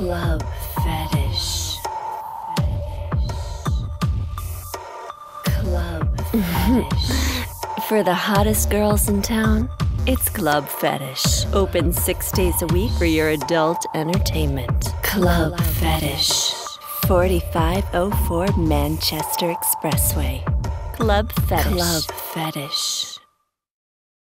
Club Fetish. Club Fetish. For the hottest girls in town, it's Club Fetish. Open 6 days a week for your adult entertainment. Club Fetish. 4504 Manchester Expressway. Club Fetish. Club Fetish.